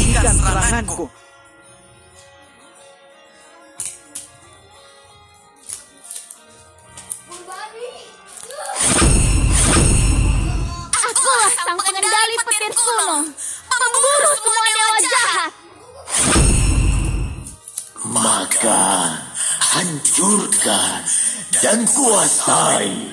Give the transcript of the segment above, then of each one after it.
hentikan seranganku. Akulah sang pengendali petir sulung, pemburu semua dewa jahat. Maka hancurkan dan kuasai.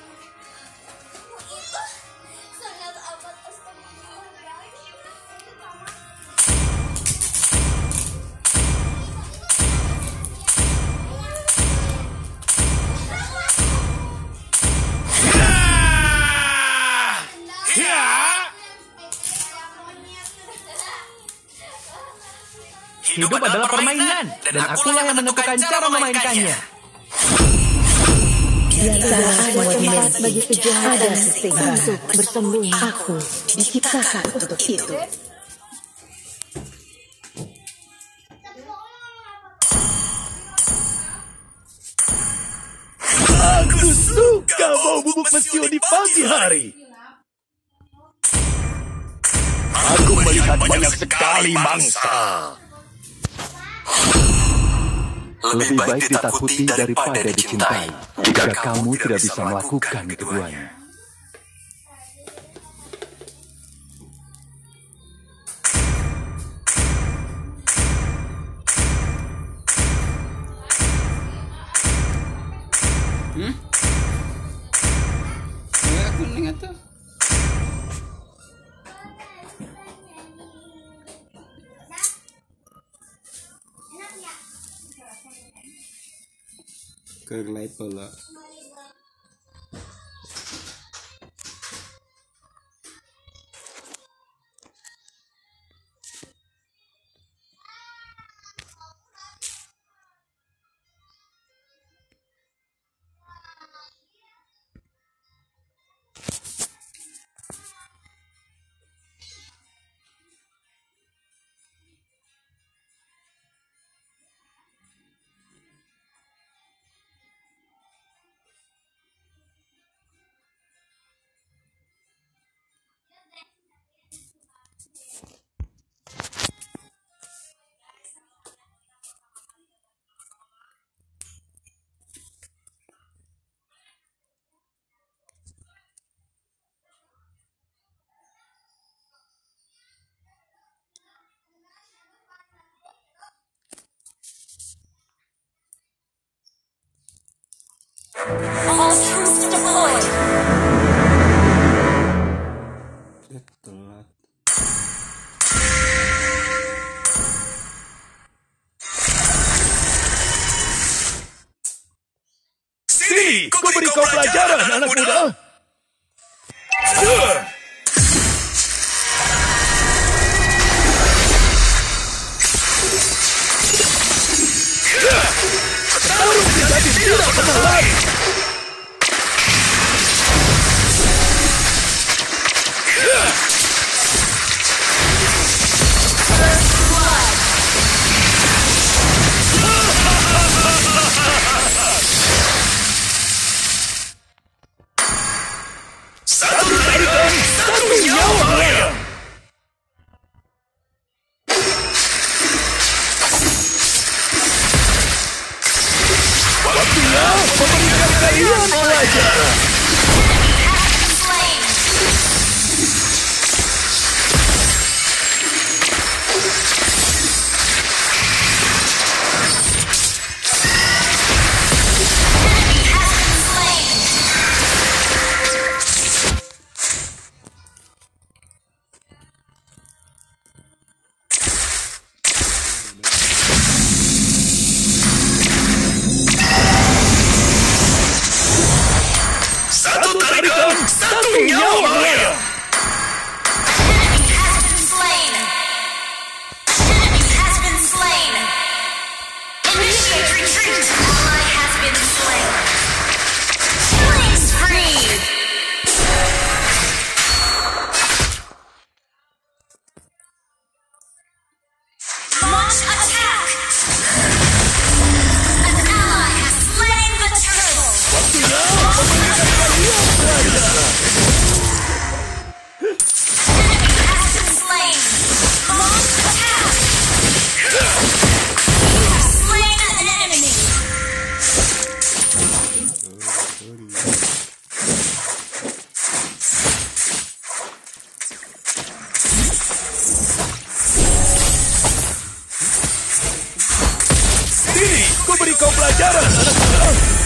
Hidup adalah permainan, dan akulah yang menentukan cara memainkannya. Tiada tempat bagi kejahatan untuk bersembunyi. Aku diciptakan untuk itu. Aku suka bau bubuk mesiu di pagi hari. Aku melihat banyak sekali mangsa. Lebih baik ditakuti daripada dicintai, jika kamu tidak bisa melakukan keduanya. Kuning atau? Kegelai pula. All troops deployed. Telat. Sini, ku beri kau pelajaran, anak muda. Harus menjadi tidak pernah lari. Satu tarikan, satu nyawa. Waktunya memberikan kalian pelajaran. Satu tarikan, satu nyawa. Enemy has been slain. Launch attack. pelajaran, anak muda.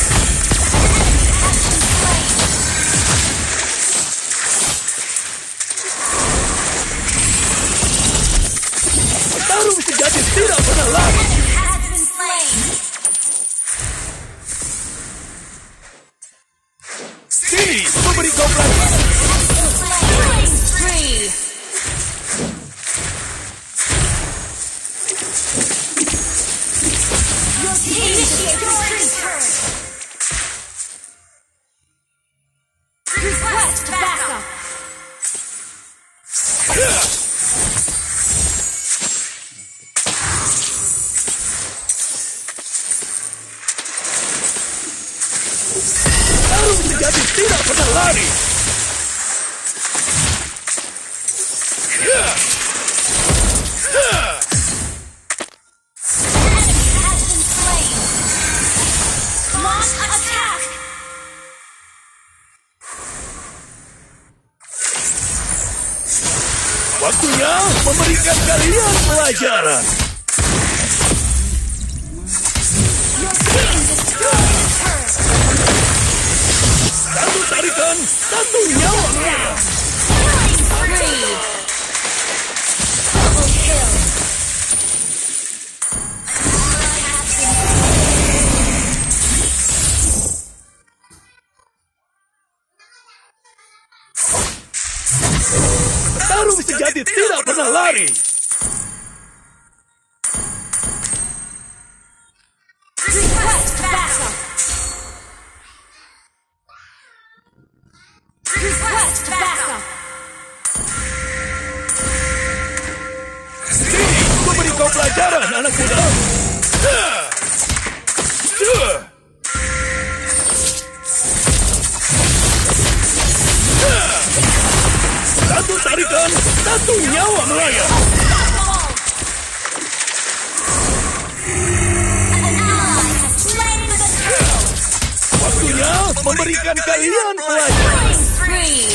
Petarung sejati tidak pernah lari. Sini, memberi kau pelajaran. Request backup. Petarung sejati tidak pernah lari. Launch attack. Waktunya memberikan kalian pelajaran. Your team destroyed the turret. Satu tarikan, satu nyawa melayang. Killing spree. Double kill. Petarung sejati tidak pernah lari. Request backup. Request backup. Sini, memberi kau pelajaran, anak muda. Satu tarikan, satu nyawa melayang. An ally has slain the turret. Waktunya memberikan kalian pelajaran. Killing spree.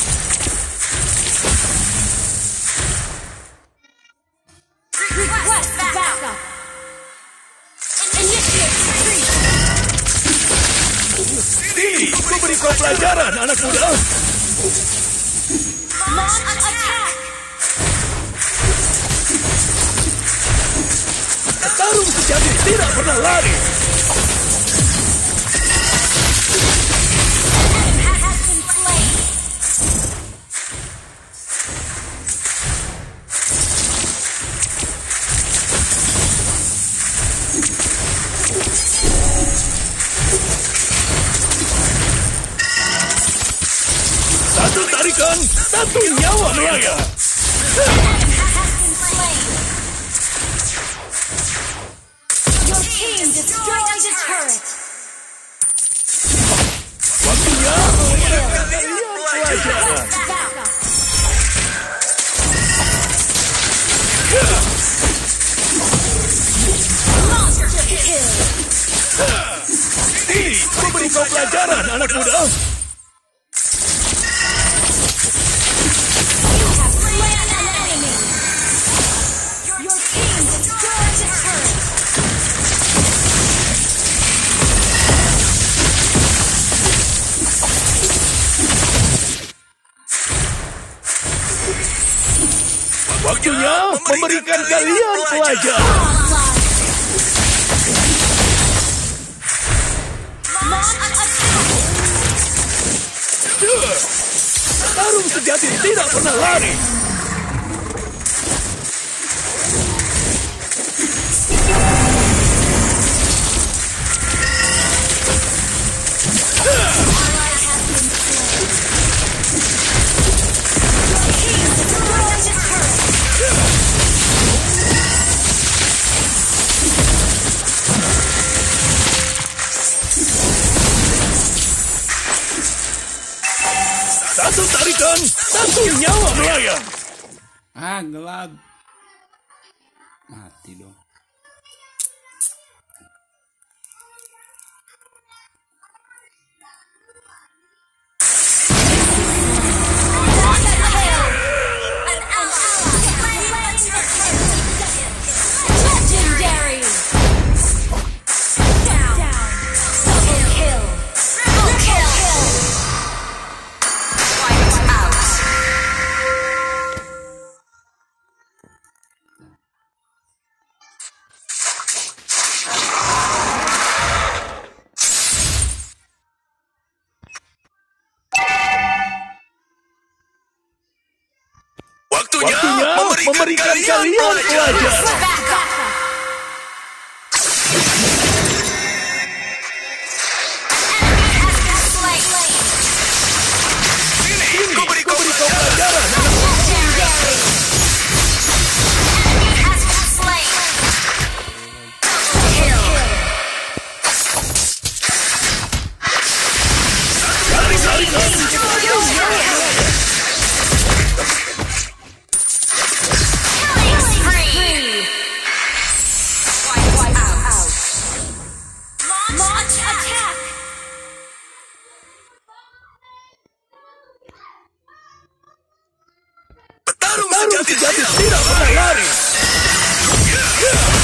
Request backup. Initiate retreat. Sini, memberi kau pelajaran, anak muda. Launch attack. Petarung sejati tidak pernah lari. Has been slain. Satu tarikan, satu nyawa melayang. Has been slain. Your team destroyed the turret. Waktunya memberikan kalian pelajaran. Backup. Monster kill. Sini, memberi kau pelajaran, anak muda. You have slain an enemy. Your team destroyed the turret. Waktunya memberikan kalian pelajaran. Launch attack. Tarung sejati tidak pernah lari. Satu tarikan, satu nyawa melayang. Ah, gelap. Mati dong. Legendary. Down. Waktunya memberikan kalian pelajaran. Ku beri kau pelajaran. Launch attack. Petarung sejati tidak pernah lari.